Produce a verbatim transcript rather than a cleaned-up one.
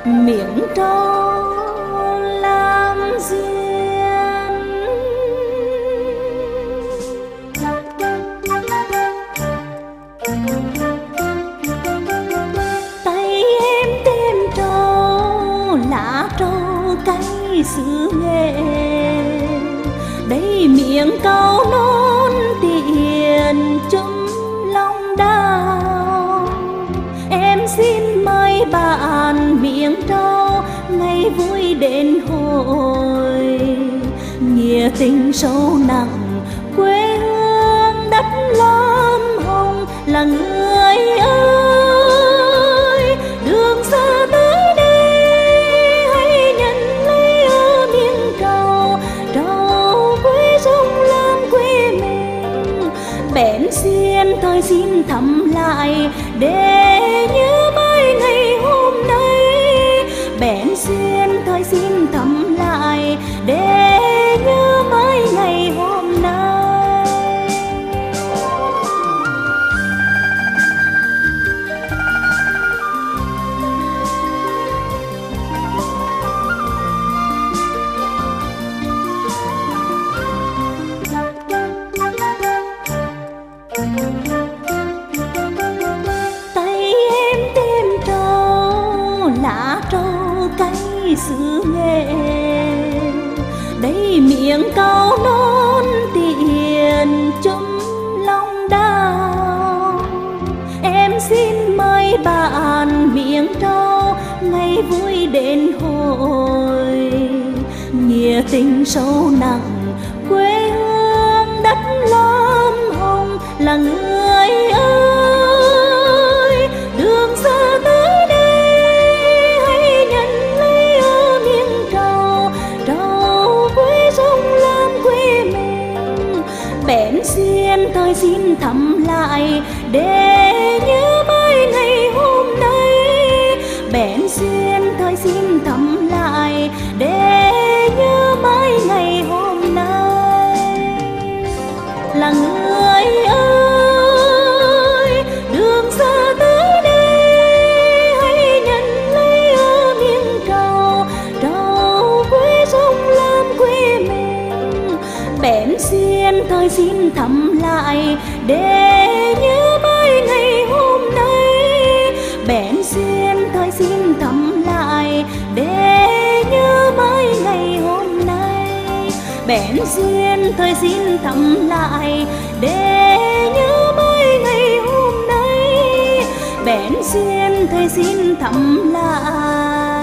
miệng trâu làm duyên. Tay em tem trâu, lá trâu cây xứ nghệ, đây miệng câu nôn tiền chum long đào. Em xin mời bạn miệng trâu ngày vui đến hồi, nghĩa tình sâu nặng quê hương đất lam hồng là người ơi. Đường xa tới đây hãy nhận lấy ở miệng trâu, trâu quê sông lam quê mình. Bén duyên tôi xin thăm lại để nhớ mãi ngày hôm nay. Bén duyên tôi xin thăm lại để nhớ mãi ngày hôm nay. Tay em tem trâu, lá trâu cây xứ nghệ, đây miệng câu nôn tiền chum long đào. Em xin mời bạn miệng trâu ngày vui đến hồi, nghĩa tình sâu nặng quê hương đất lam hồng là người ơi. Đường xa tới đây hãy nhận lấy ở miệng trâu, trâu quê sông lam quê mình. Bén duyên tôi xin thăm lại để nhớ mãi ngày hôm nay. Bén duyên tôi xin thăm lại để nhớ mãi ngày hôm nay là người ơi. Đường xa tới đây hãy nhận lấy ở miệng trâu, trâu quê sông lam quê mình. Bén duyên tôi xin thăm lại để nhớ mãi ngày hôm nay. Bén duyên tôi xin thăm lại để nhớ mãi ngày hôm nay. Bén duyên tôi xin thăm lại để nhớ mãi ngày hôm nay. Bén duyên tôi xin thăm lại.